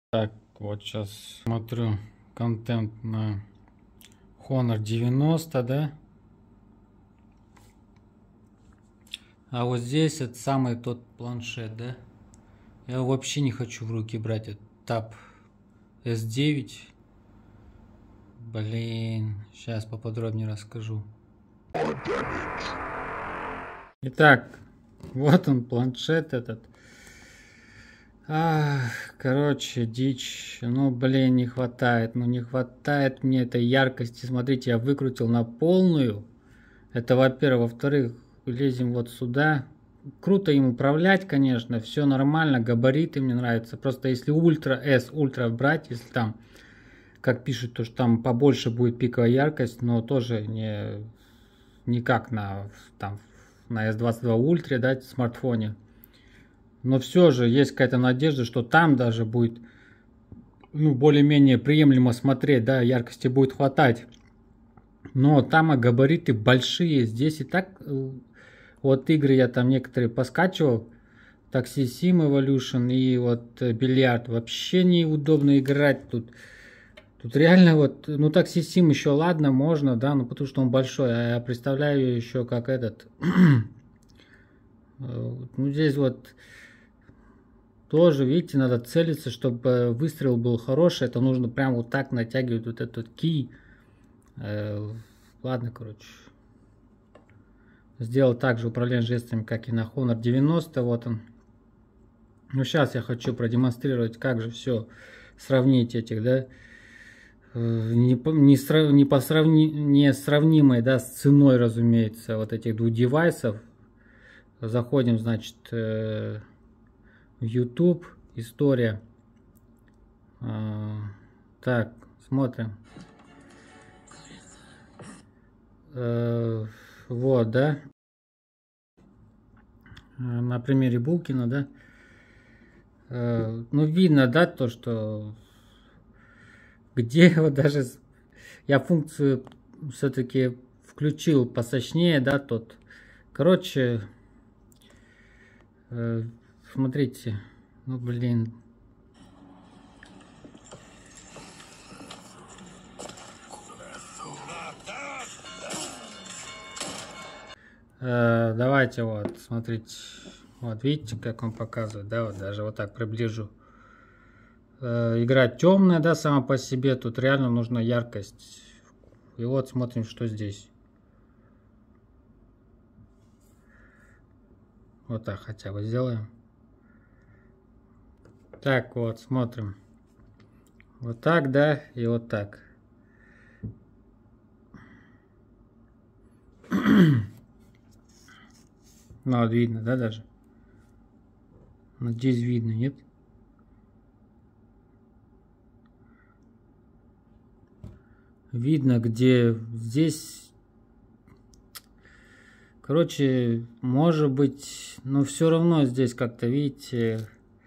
Так, вот сейчас смотрю контент на Honor 90, да? А вот здесь это самый тот планшет, да? Я его вообще не хочу в руки брать. Это Tab S9. Блин, сейчас поподробнее расскажу. Итак, вот он планшет этот. Короче, дичь. Ну, блин, не хватает. Ну, не хватает мне этой яркости. Смотрите, я выкрутил на полную. Это, во-первых. Во-вторых, лезем вот сюда. Круто им управлять, конечно. Все нормально. Габариты мне нравятся. Просто если Ультра S, Ультра брать, если там, как пишут, то что там побольше будет пиковая яркость, но тоже не как на S22 Ультре, да, смартфоне. Но все же есть какая-то надежда, что там даже будет, ну, более-менее приемлемо смотреть, да, яркости будет хватать. Но там габариты большие. Здесь и так, вот игры я там некоторые поскачивал. Taxi Sim Evolution и вот бильярд. Вообще неудобно играть тут. Тут реально вот, ну Taxi Sim еще ладно, можно, да, ну потому что он большой. А я представляю еще как этот. Ну здесь вот тоже, видите, надо целиться, чтобы выстрел был хороший. Это нужно прям вот так натягивать вот этот кий. Ладно, короче. Сделал также управление жестами, как и на Honor 90. Вот он. Ну, сейчас я хочу продемонстрировать, как же все сравнить этих, да. Несравнимые, да, с ценой, разумеется, вот этих двух девайсов. Заходим, значит, в YouTube, история. Так, смотрим. Вот, да. На примере Булкина, да. Ну, видно, да, то, что где вот даже я функцию все-таки включил посочнее, да, тот. Короче, смотрите, ну, блин. Давайте вот, смотрите, вот видите, как он показывает, да, вот даже вот так приближу. Игра темная, да, сама по себе, тут реально нужна яркость. И вот смотрим, что здесь. Вот так хотя бы сделаем. Так, вот, смотрим. Вот так, да, и вот так. Ну, вот видно, да, даже? Надеюсь, видно, нет? Видно, где здесь... Короче, может быть, но все равно здесь как-то, видите,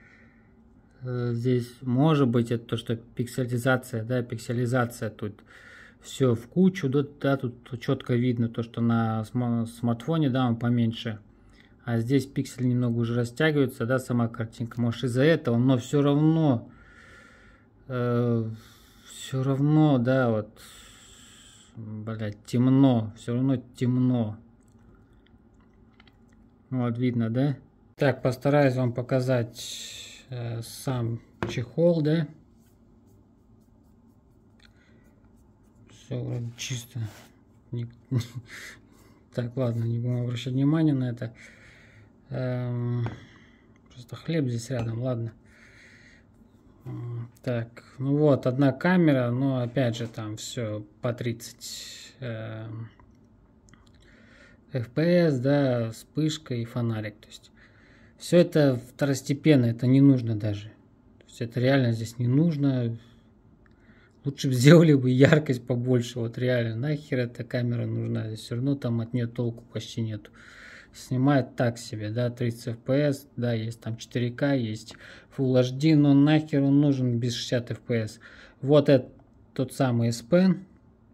здесь может быть это то, что пикселизация, да, пикселизация тут все в кучу, да, тут четко видно то, что на смартфоне, да, он поменьше, а здесь пиксель немного уже растягивается, да, сама картинка, может из-за этого, но все равно, да, вот, блядь, темно, все равно темно. Вот видно, да? Так, постараюсь вам показать сам чехол, да? Все вроде чисто. Так, ладно, не будем обращать внимание на это. Просто хлеб здесь рядом, ладно. Так, ну вот, одна камера, но опять же там все по 30 FPS, да, вспышка и фонарик. То есть все это второстепенно, это не нужно даже. То есть это реально здесь не нужно. Лучше бы сделали бы яркость побольше. Вот реально, нахер эта камера нужна. Здесь все равно там от нее толку почти нету. Снимает так себе, да, 30 FPS, да, есть там 4К, есть Full HD, но нахер он нужен без 60 FPS. Вот это тот самый S Pen.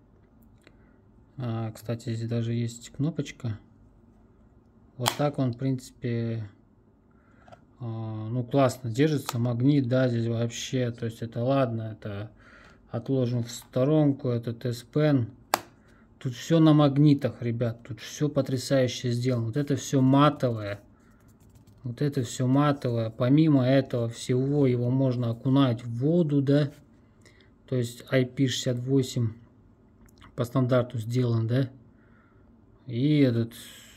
Кстати, здесь даже есть кнопочка. Вот так он, в принципе, Ну, классно держится, магнит, да, здесь вообще, то есть это ладно, это отложим в сторонку, этот S-Pen. Тут все на магнитах, ребят, тут все потрясающе сделано. Вот это все матовое. Вот это все матовое. Помимо этого всего его можно окунать в воду, да. То есть IP68 по стандарту сделан, да. И этот...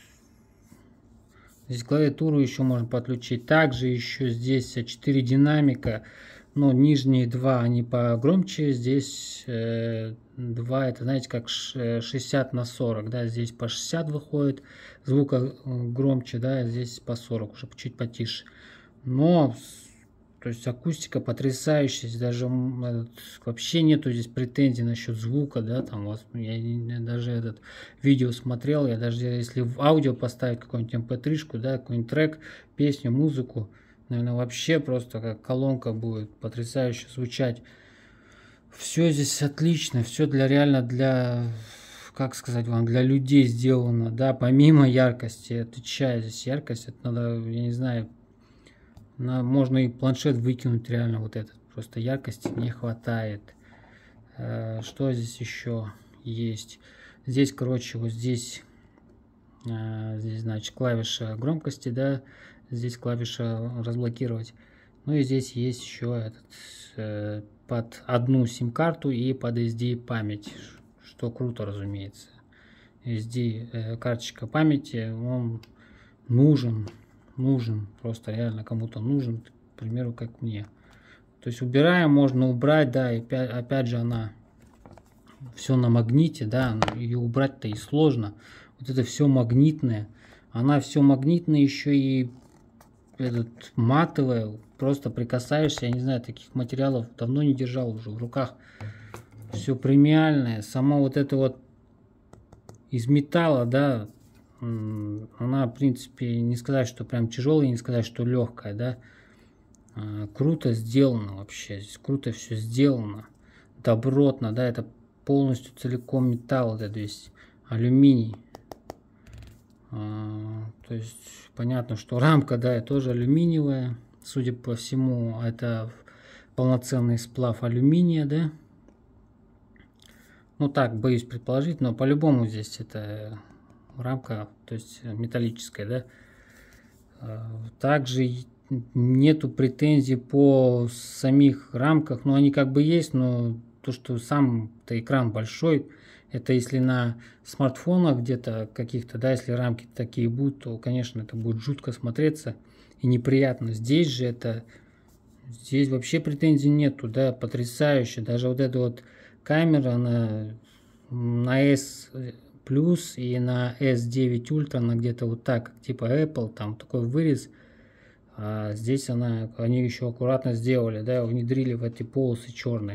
Здесь клавиатуру еще можно подключить. Также еще здесь 4 динамика. Но нижние два, они погромче. Здесь 2, это знаете, как 60 на 40. Да? Здесь по 60 выходит. Звука громче, да, здесь по 40, уже чуть потише. Но, то есть акустика потрясающая. Здесь даже вообще нету здесь претензий насчет звука, да, там я даже этот видео смотрел, я даже если в аудио поставить какую-нибудь mp3-шку, да, какой-нибудь трек, песню, музыку, наверное, вообще просто как колонка будет потрясающе звучать. Все здесь отлично, все реально для, как сказать вам, для людей сделано, да, помимо яркости, отвечаю, здесь яркость, это надо, я не знаю, можно и планшет выкинуть реально вот этот, просто яркости не хватает. Что здесь еще есть? Здесь, короче, вот здесь, значит, клавиша громкости, да, здесь клавиша разблокировать. Ну и здесь есть еще этот, под одну сим-карту и под SD память, что круто, разумеется. SD карточка памяти, он нужен, просто реально кому-то нужен, к примеру, как мне. То есть убираем, можно убрать, да, и опять же она все на магните, да, ее убрать-то и сложно. Вот это все магнитное, она все магнитное, еще и этот матовое, просто прикасаешься, я не знаю, таких материалов давно не держал уже в руках. Все премиальное, сама вот это вот из металла, да, она, в принципе, не сказать, что прям тяжелая, не сказать, что легкая, да. Круто сделано вообще, здесь круто все сделано, добротно, да, это полностью целиком металл, это весь алюминий. То есть понятно, что рамка, да, тоже алюминиевая, судя по всему, это полноценный сплав алюминия, да. Ну так, боюсь предположить, но по-любому здесь это рамка, то есть металлическая, да. Также нету претензий по самих рамках, но они как бы есть, но то, что сам-то экран большой, это если на смартфонах где-то каких-то, да, если рамки такие будут, то, конечно, это будет жутко смотреться и неприятно. Здесь же это, здесь вообще претензий нету, да, потрясающе. Даже вот эта вот камера на S Plus и на S9 Ultra, она где-то вот так, типа Apple, там такой вырез. А здесь они еще аккуратно сделали, да, внедрили в эти полосы черные.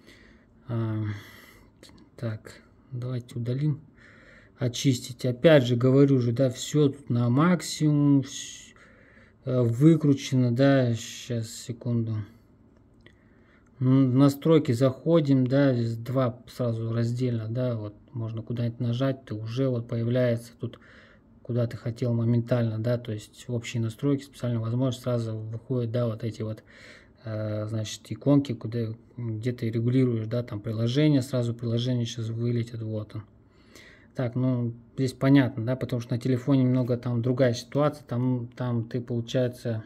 Так, давайте удалим, очистить. Опять же говорю же, да, все тут на максимум, выкручено, да, сейчас, секунду. Настройки заходим, да, здесь два сразу раздельно, да, вот можно куда-нибудь нажать, то уже вот появляется тут, куда ты хотел моментально, да, то есть общие настройки, специальная возможность, сразу выходит, да, вот эти вот, значит, иконки, где ты регулируешь, да, там приложение, сразу приложение сейчас вылетит, вот он. Так, ну, здесь понятно, да, потому что на телефоне немного там другая ситуация, там ты, получается,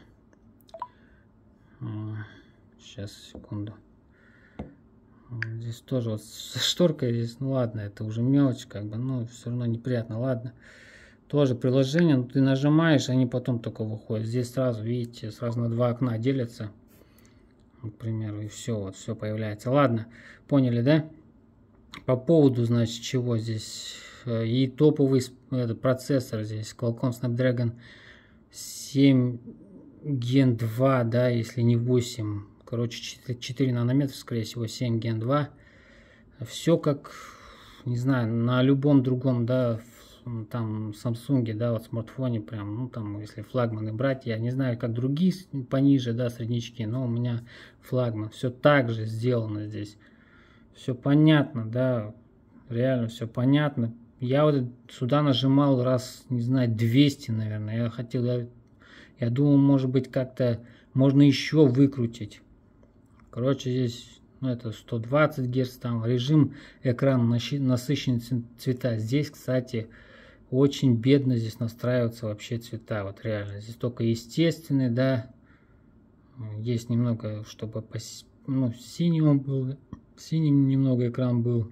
сейчас, секунду, здесь тоже вот со шторкой, здесь, ну ладно, это уже мелочь, как бы, но все равно неприятно, ладно. Тоже приложение, ну, ты нажимаешь, они потом только выходят. Здесь сразу, видите, сразу на два окна делятся, к примеру, и все, вот все появляется. Ладно, поняли, да? По поводу, значит, чего здесь, и топовый процессор здесь, Qualcomm Snapdragon 7 Gen 2, да, если не 8, короче, 4 нанометра, скорее всего, 7 Gen 2. Все как, не знаю, на любом другом, да, там Samsung, да, вот смартфоне прям, ну там, если флагманы брать, я не знаю, как другие пониже, да, среднячки, но у меня флагман, все так же сделано здесь, все понятно, да, реально все понятно. Я вот сюда нажимал раз, не знаю, 200, наверное, я хотел, Я думал, может быть, как-то можно еще выкрутить. Короче, здесь, ну, это 120 Гц, там режим экрана, насыщенные цвета. Здесь, кстати, очень бедно здесь настраиваются вообще цвета, вот реально. Здесь только естественный, да. Есть немного, чтобы ну, синим был, синим немного экран был.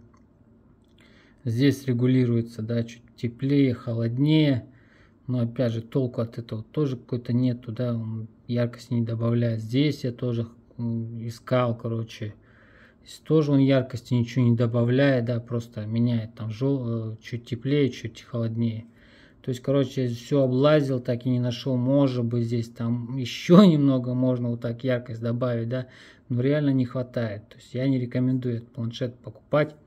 Здесь регулируется, да, чуть теплее, холоднее. Но опять же, толку от этого тоже какой-то нету, да, он яркости не добавляет. Здесь я тоже искал, короче. Здесь тоже он яркости ничего не добавляет, да, просто меняет там чуть теплее, чуть холоднее. То есть, короче, все облазил, так и не нашел. Может быть, здесь там еще немного можно вот так яркость добавить, да, но реально не хватает. То есть я не рекомендую этот планшет покупать.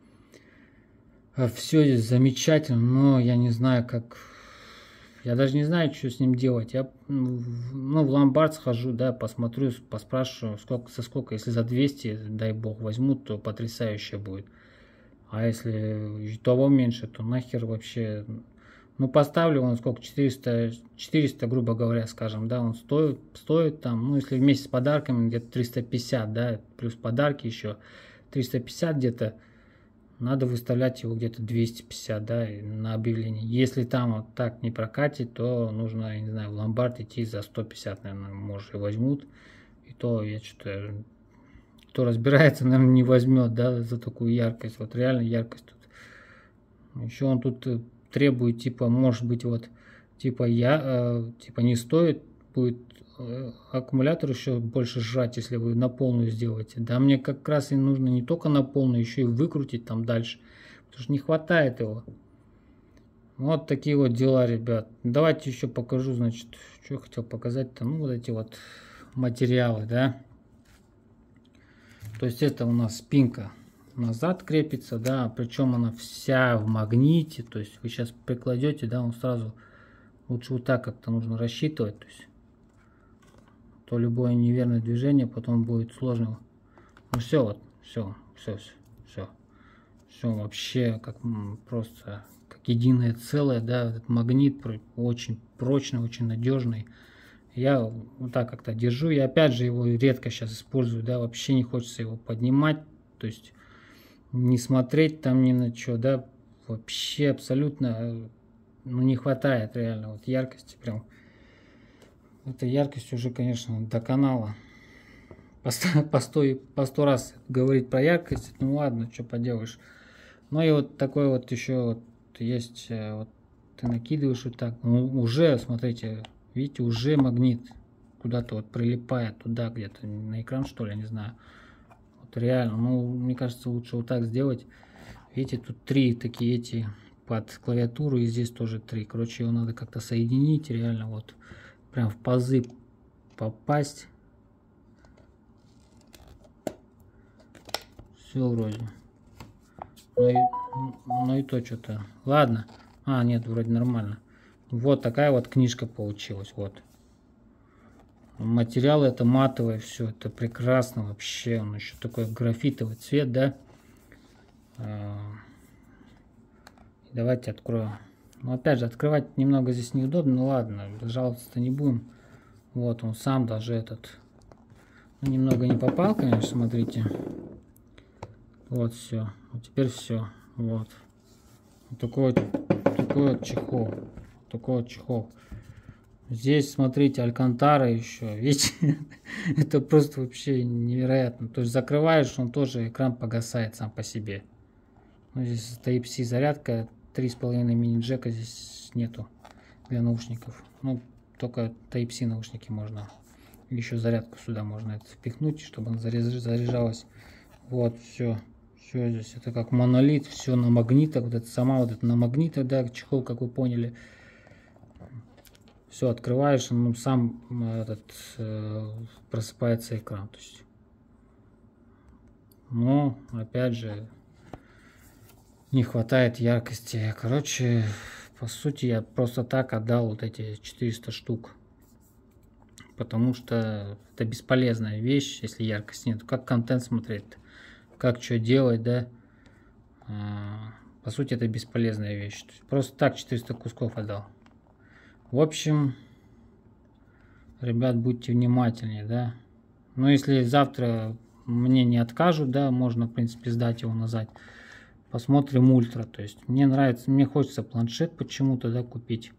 Все здесь замечательно, но я не знаю, как... Я даже не знаю, что с ним делать. Я в ломбард схожу, да, посмотрю, поспрашиваю, сколько. Если за 200, дай бог, возьмут, то потрясающе будет. А если того меньше, то нахер вообще... Ну, поставлю он сколько, 400, грубо говоря, скажем, да, он стоит там, ну, если вместе с подарками, где-то 350, да, плюс подарки еще, 350 где-то, надо выставлять его где-то 250, да, на объявление. Если там вот так не прокатит, то нужно, я не знаю, в ломбард идти за 150, наверное, может, и возьмут. И то я что-то, кто разбирается, наверное, не возьмет, да, за такую яркость. Вот реально яркость тут. Еще он тут требует, типа, может быть, вот, типа, типа, не стоит будет аккумулятор еще больше жрать, если вы на полную сделаете. Да, мне как раз и нужно не только на полную, еще и выкрутить там дальше, потому что не хватает его. Вот такие вот дела, ребят. Давайте еще покажу, значит, что я хотел показать-то. Ну, вот эти вот материалы, да. То есть это у нас спинка назад крепится, да, причем она вся в магните. То есть вы сейчас прикладете, да, он сразу, лучше вот так как-то нужно рассчитывать, то есть то любое неверное движение потом будет сложно. Ну все, вот, все вообще как просто как единое целое, да, этот магнит очень прочный, очень надежный. Я вот так как-то держу, и опять же его редко сейчас использую, да, вообще не хочется его поднимать, то есть не смотреть там ни на что, да, вообще абсолютно, ну, не хватает реально вот яркости прям. Эта яркость уже, конечно, до канала. По 100 раз говорить про яркость, ну ладно, что поделаешь. Ну и вот такой вот еще вот есть, вот ты накидываешь вот так, ну, уже, смотрите, видите, уже магнит куда-то вот прилипает туда где-то, на экран что ли, я не знаю. Вот реально, ну, мне кажется, лучше вот так сделать. Видите, тут 3 такие эти под клавиатуру, и здесь тоже 3. Короче, его надо как-то соединить, реально вот. Прям в пазы попасть. Все вроде. Ну и то что-то. Ладно. А, нет, вроде нормально. Вот такая вот книжка получилась. Вот. Материал это матовый, все. Это прекрасно вообще. Он еще такой графитовый цвет, да. Давайте открою. Но опять же, открывать немного здесь неудобно, ну ладно, жаловаться-то не будем. Вот он сам даже этот, ну, немного не попал, конечно, смотрите. Вот все, вот теперь все, вот. Вот такой вот чехол, такой вот чехол. Здесь, смотрите, алькантара еще, видите, это просто вообще невероятно. То есть закрываешь, он тоже, экран погасает сам по себе. Ну, здесь Type-C зарядка. 3,5 мини-джека здесь нету для наушников. Ну, только Type-C наушники можно. Еще зарядку сюда можно это впихнуть, чтобы она заряжалась. Вот, все здесь. Это как монолит, все на магнитах. Вот это сама вот это на магнитах, да, чехол, как вы поняли. Все, открываешь, ну, сам этот просыпается экран. То есть. Но, опять же, не хватает яркости. Короче, по сути, я просто так отдал вот эти 400 штук. Потому что это бесполезная вещь, если яркости нет. Как контент смотреть, как что делать, да. По сути, это бесполезная вещь. Просто так 400 кусков отдал. В общем, Ребят, будьте внимательнее, да. Но если завтра мне не откажут, да, можно, в принципе, сдать его назад. Посмотрим ультра. То есть мне нравится, мне хочется планшет почему-то, да, купить.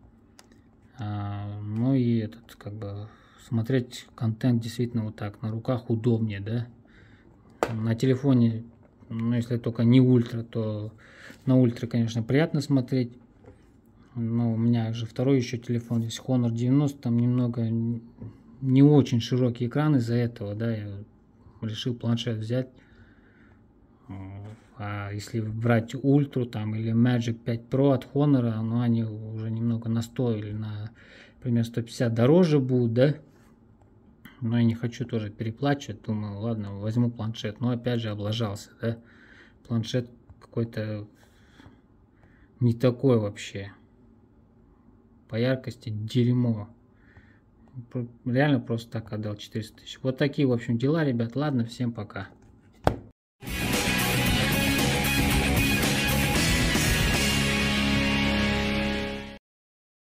Ну и этот, как бы, смотреть контент действительно вот так, на руках удобнее, да. На телефоне, ну, если только не ультра, то на ультра, конечно, приятно смотреть. Но у меня же второй еще телефон, здесь Honor 90, там немного не очень широкий экран, из-за этого, да, я решил планшет взять. А если брать ультру там или Magic 5 Pro от Honor, ну они уже немного настоили, на, например, 150 дороже будут, да. Но я не хочу тоже переплачивать, думаю, ладно, возьму планшет. Но опять же облажался, да. Планшет какой-то не такой вообще. По яркости дерьмо. Реально просто так отдал 400 тысяч. Вот такие, в общем, дела, ребят. Ладно, всем пока.